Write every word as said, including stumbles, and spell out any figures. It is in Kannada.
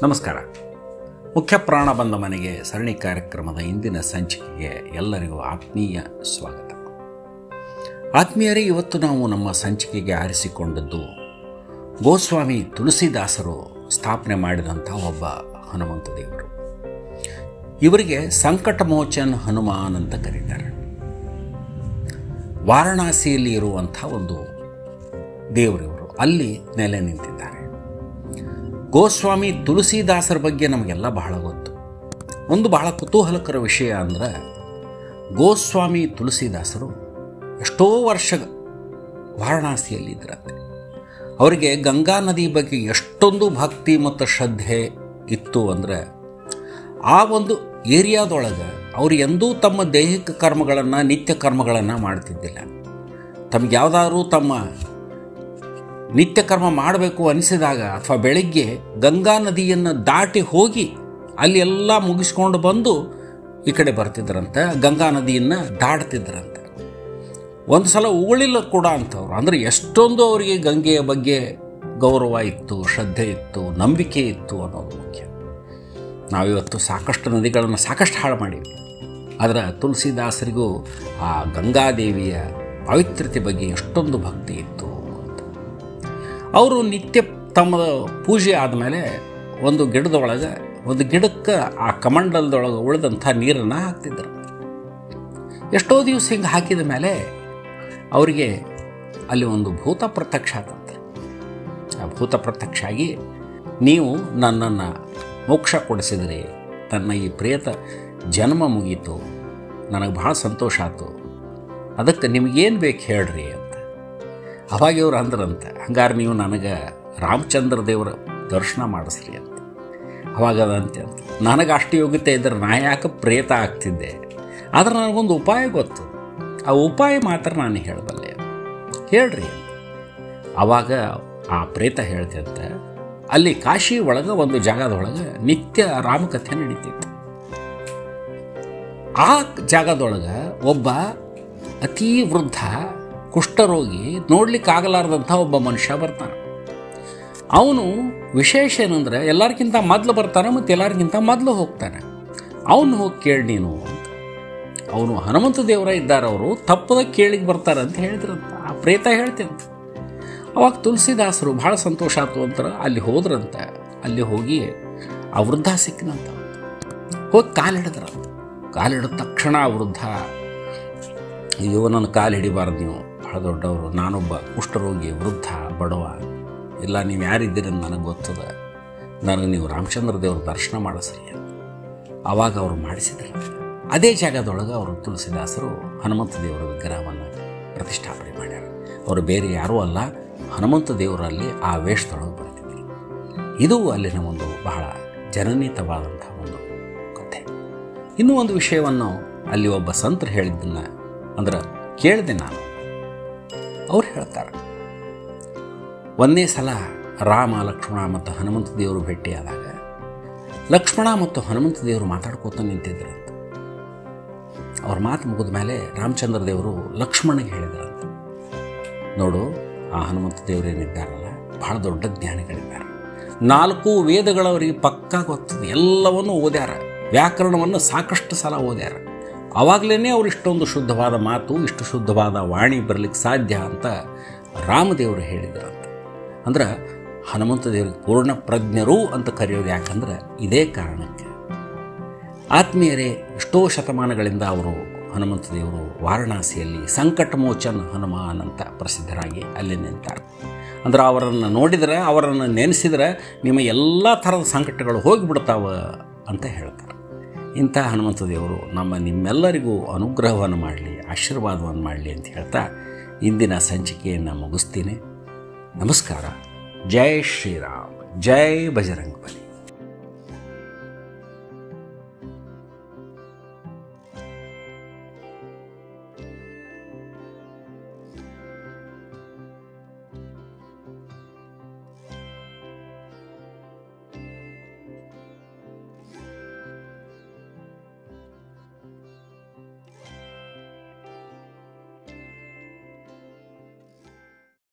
ನಮಸ್ಕಾರ. ಮುಖ್ಯ ಪ್ರಾಣ ಬಂದ ಮನೆಗೆ ಸರಣಿ ಕಾರ್ಯಕ್ರಮದ ಇಂದಿನ ಸಂಚಿಕೆಗೆ ಎಲ್ಲರಿಗೂ ಆತ್ಮೀಯ ಸ್ವಾಗತ. ಆತ್ಮೀಯರೇ, ಇವತ್ತು ನಾವು ನಮ್ಮ ಸಂಚಿಕೆಗೆ ಆರಿಸಿಕೊಂಡದ್ದು ಗೋಸ್ವಾಮಿ ತುಳಸಿದಾಸರು ಸ್ಥಾಪನೆ ಮಾಡಿದಂಥ ಒಬ್ಬ ಹನುಮಂತ ದೇವರು. ಇವರಿಗೆ ಸಂಕಟ ಮೋಚನ್ ಹನುಮಾನ್ ಅಂತ ಕರೀತಾರೆ. ವಾರಣಾಸಿಯಲ್ಲಿ ಇರುವಂಥ ಒಂದು ದೇವರಿವರು, ಅಲ್ಲಿ ನೆಲೆ ನಿಂತಿದ್ದಾರೆ. ಗೋಸ್ವಾಮಿ ತುಳಸಿದಾಸರ ಬಗ್ಗೆ ನಮಗೆಲ್ಲ ಬಹಳ ಗೊತ್ತು. ಒಂದು ಬಹಳ ಕುತೂಹಲಕರ ವಿಷಯ ಅಂದರೆ, ಗೋಸ್ವಾಮಿ ತುಳಸಿದಾಸರು ಎಷ್ಟೋ ವರ್ಷ ವಾರಣಾಸಿಯಲ್ಲಿ ಇದ್ದರಂತೆ. ಅವರಿಗೆ ಗಂಗಾ ನದಿ ಬಗ್ಗೆ ಎಷ್ಟೊಂದು ಭಕ್ತಿ ಮತ್ತು ಶ್ರದ್ಧೆ ಇತ್ತು ಅಂದರೆ, ಆ ಒಂದು ಏರಿಯಾದೊಳಗೆ ಅವರು ಎಂದೂ ತಮ್ಮ ದೈಹಿಕ ಕರ್ಮಗಳನ್ನು, ನಿತ್ಯ ಕರ್ಮಗಳನ್ನು ಮಾಡ್ತಿದ್ದಿಲ್ಲ. ತಮ್ಗೆ ಯಾವುದಾದ್ರೂ ತಮ್ಮ ನಿತ್ಯ ಕರ್ಮ ಮಾಡಬೇಕು ಅನಿಸಿದಾಗ ಅಥವಾ ಬೆಳಗ್ಗೆ ಗಂಗಾ ನದಿಯನ್ನು ದಾಟಿ ಹೋಗಿ ಅಲ್ಲಿ ಎಲ್ಲ ಮುಗಿಸ್ಕೊಂಡು ಬಂದು ಈ ಕಡೆ ಬರ್ತಿದ್ರಂತೆ, ಗಂಗಾ ನದಿಯನ್ನು ದಾಟ್ತಿದ್ರಂತೆ. ಒಂದು ಸಲ ಉಗುಳಿಲ್ಲ ಕೂಡ ಅಂತವ್ರು. ಅಂದರೆ ಎಷ್ಟೊಂದು ಅವರಿಗೆ ಗಂಗೆಯ ಬಗ್ಗೆ ಗೌರವ ಇತ್ತು, ಶ್ರದ್ಧೆ ಇತ್ತು, ನಂಬಿಕೆ ಇತ್ತು ಅನ್ನೋದು ಮುಖ್ಯ. ನಾವಿವತ್ತು ಸಾಕಷ್ಟು ನದಿಗಳನ್ನು ಸಾಕಷ್ಟು ಹಾಳು ಮಾಡೀವಿ. ಆದರೆ ತುಳಸಿದಾಸರಿಗೂ ಆ ಗಂಗಾದೇವಿಯ ಪವಿತ್ರತೆ ಬಗ್ಗೆ ಎಷ್ಟೊಂದು ಭಕ್ತಿ ಇತ್ತು. ಅವರು ನಿತ್ಯ ತಮ್ಮ ಪೂಜೆ ಆದಮೇಲೆ ಒಂದು ಗಿಡದೊಳಗೆ ಒಂದು ಗಿಡಕ್ಕೆ ಆ ಕಮಂಡಲದೊಳಗೆ ಉಳಿದಂಥ ನೀರನ್ನು ಹಾಕ್ತಿದ್ದರು. ಎಷ್ಟೋ ದಿವಸ ಹಿಂಗೆ ಹಾಕಿದ ಮೇಲೆ ಅವರಿಗೆ ಅಲ್ಲಿ ಒಂದು ಭೂತ ಪ್ರತ್ಯಕ್ಷ ಆಗ್ತಂತೆ. ಆ ಭೂತ ಪ್ರತ್ಯಕ್ಷ ಆಗಿ, ನೀವು ನನ್ನನ್ನು ಮೋಕ್ಷ ಕೊಡಿಸಿದ್ರಿ, ನನ್ನ ಈ ಪ್ರೇತ ಜನ್ಮ ಮುಗೀತು, ನನಗೆ ಭಾಳ ಸಂತೋಷ ಆಯಿತು, ಅದಕ್ಕೆ ನಿಮಗೇನು ಬೇಕು ಹೇಳ್ರಿ ಅಂತ. ಅವಾಗ ಇವ್ರು ಅಂದ್ರಂತೆ, ಹಂಗಾರೆ ನೀವು ನನಗೆ ರಾಮಚಂದ್ರ ದೇವರ ದರ್ಶನ ಮಾಡಿಸ್ರಿ ಅಂತ. ಅವಾಗ ಅದಂತೆ ಅಂತ, ನನಗೆ ಅಷ್ಟು ಯೋಗ್ಯತೆ ಇದ್ದರೆ ನಾ ಯಾಕೆ ಪ್ರೇತ ಆಗ್ತಿದ್ದೆ, ಆದರೆ ನನಗೊಂದು ಉಪಾಯ ಗೊತ್ತು, ಆ ಉಪಾಯ ಮಾತ್ರ ನಾನು ಹೇಳಬಲ್ಲೆ, ಹೇಳ್ರಿ. ಆವಾಗ ಆ ಪ್ರೇತ ಹೇಳ್ತಂತೆ, ಅಲ್ಲಿ ಕಾಶಿ ಒಳಗೆ ಒಂದು ಜಾಗದೊಳಗೆ ನಿತ್ಯ ರಾಮಕಥೆ ನಡೀತಿತ್ತು. ಆ ಜಾಗದೊಳಗೆ ಒಬ್ಬ ಅತೀ ವೃದ್ಧ ಕುಷ್ಠರೋಗಿ, ನೋಡ್ಲಿಕ್ಕಾಗಲಾರ್ದಂಥ ಒಬ್ಬ ಮನುಷ್ಯ ಬರ್ತಾನೆ. ಅವನು ವಿಶೇಷ ಏನಂದರೆ, ಎಲ್ಲರಿಗಿಂತ ಮೊದಲು ಬರ್ತಾನೆ ಮತ್ತು ಎಲ್ಲರಿಗಿಂತ ಮೊದಲು ಹೋಗ್ತಾನೆ. ಅವನು ಹೋಗಿ ಕೇಳಿ ನೀನು ಅಂತ. ಅವನು ಹನುಮಂತ ದೇವರ ಇದ್ದಾರೆ, ಅವರು ತಪ್ಪದ ಕೇಳಿಗೆ ಬರ್ತಾರೆ ಅಂತ ಹೇಳಿದ್ರಂತ. ಆ ಪ್ರೇತ ಹೇಳ್ತಂತೆ. ಅವಾಗ ತುಳಸಿದಾಸರು ಭಾಳ ಸಂತೋಷ ಆಯ್ತು ಅಂತ ಅಲ್ಲಿ ಹೋದ್ರಂತೆ. ಅಲ್ಲಿ ಹೋಗಿ ಆ ವೃದ್ಧ ಸಿಕ್ಕನಂತ. ಹೋಗಿ ಕಾಲಿಡಿದ್ರಂತ. ಕಾಲಿಡಿದ ತಕ್ಷಣ ಆ ವೃದ್ಧ, ಅಯ್ಯೋ ನನ್ನ ಕಾಲು ಹಿಡಿಬಾರ್ದು, ನೀವು ಬಹಳ ದೊಡ್ಡವರು, ನಾನೊಬ್ಬ ಕುಷ್ಠರೋಗಿ, ವೃದ್ಧ, ಬಡವ, ಇಲ್ಲ ನೀವು ಯಾರಿದ್ದೀರಿ ಅಂತ ನನಗೆ ಗೊತ್ತದ, ನನಗೆ ನೀವು ರಾಮಚಂದ್ರ ದೇವ್ರ ದರ್ಶನ ಮಾಡಿಸ್ರಿ ಅಂತ. ಆವಾಗ ಅವರು ಮಾಡಿಸಿದ್ರು. ಅದೇ ಜಾಗದೊಳಗೆ ಅವರು ತುಳಸಿದಾಸರು ಹನುಮಂತ ದೇವರ ವಿಗ್ರಹವನ್ನು ಪ್ರತಿಷ್ಠಾಪನೆ ಮಾಡ್ಯಾರ. ಅವರು ಬೇರೆ ಯಾರೂ ಅಲ್ಲ, ಹನುಮಂತ ದೇವರಲ್ಲಿ ಆ ವೇಷದೊಳಗೆ ಬರ್ತಿದ್ರು. ಇದು ಅಲ್ಲಿನ ಒಂದು ಬಹಳ ಜನನೀತವಾದಂಥ ಒಂದು ಕಥೆ. ಇನ್ನೂ ಒಂದು ವಿಷಯವನ್ನು ಅಲ್ಲಿ ಒಬ್ಬ ಸಂತರು ಹೇಳಿದ್ದನ್ನು ಅಂದ್ರೆ ಕೇಳಿದೆ ನಾನು. ಅವ್ರು ಹೇಳ್ತಾರೆ, ಒಂದೇ ಸಲ ರಾಮ, ಲಕ್ಷ್ಮಣ ಮತ್ತು ಹನುಮಂತ ದೇವರು ಭೇಟಿಯಾದಾಗ ಲಕ್ಷ್ಮಣ ಮತ್ತು ಹನುಮಂತ ದೇವರು ಮಾತಾಡ್ಕೋತ ನಿಂತಿದ್ರಂತ. ಅವ್ರ ಮಾತು ಮುಗಿದ ಮೇಲೆ ರಾಮಚಂದ್ರ ದೇವರು ಲಕ್ಷ್ಮಣನಿಗೆ ಹೇಳಿದ್ರಂತ, ನೋಡು, ಆ ಹನುಮಂತ ದೇವರೇನಿದ್ದಾರಲ್ಲ ಬಹಳ ದೊಡ್ಡ ಜ್ಞಾನಿಗಳಿದ್ದಾರೆ, ನಾಲ್ಕು ವೇದಗಳವರಿಗೆ ಪಕ್ಕಾ ಗೊತ್ತದೆ, ಎಲ್ಲವನ್ನೂ ಓದ್ಯಾರ, ವ್ಯಾಕರಣವನ್ನು ಸಾಕಷ್ಟು ಸಲ ಓದ್ಯಾರ. ಆವಾಗಲೇ ಅವ್ರು ಇಷ್ಟೊಂದು ಶುದ್ಧವಾದ ಮಾತು, ಇಷ್ಟು ಶುದ್ಧವಾದ ವಾಣಿ ಬರಲಿಕ್ಕೆ ಸಾಧ್ಯ ಅಂತ ರಾಮದೇವರು ಹೇಳಿದ್ರಂತ. ಅಂದ್ರೆ ಹನುಮಂತ ದೇವರಿಗೆ ಪೂರ್ಣ ಪ್ರಜ್ಞರು ಅಂತ ಕರೆಯೋದು ಯಾಕಂದ್ರೆ ಇದೇ ಕಾರಣಕ್ಕೆ. ಆತ್ಮೀಯರೇ, ಎಷ್ಟೋ ಶತಮಾನಗಳಿಂದ ಅವರು ಹನುಮಂತ ದೇವರು ವಾರಣಾಸಿಯಲ್ಲಿ ಸಂಕಟ ಮೋಚನ್ ಹನುಮಾನ್ ಅಂತ ಪ್ರಸಿದ್ಧರಾಗಿ ಅಲ್ಲಿ ನಿಂತಾರೆ. ಅಂದ್ರೆ ಅವರನ್ನು ನೋಡಿದರೆ, ಅವರನ್ನು ನೆನೆಸಿದರೆ ನಿಮ್ಮ ಎಲ್ಲ ಥರದ ಸಂಕಟಗಳು ಹೋಗಿಬಿಡ್ತಾವ ಅಂತ ಹೇಳ್ತಾರೆ. ಇಂಥ ಹನುಮಂತ ದೇವರು ನಮ್ಮ ನಿಮ್ಮೆಲ್ಲರಿಗೂ ಅನುಗ್ರಹವನ್ನು ಮಾಡಲಿ, ಆಶೀರ್ವಾದವನ್ನು ಮಾಡಲಿ ಅಂತ ಹೇಳ್ತಾ ಇಂದಿನ ಸಂಚಿಕೆಯನ್ನು ಮುಗಿಸ್ತೀನಿ. ನಮಸ್ಕಾರ. ಜೈ ಶ್ರೀರಾಮ್, ಜೈ ಬಜರಂಗಬಲಿ.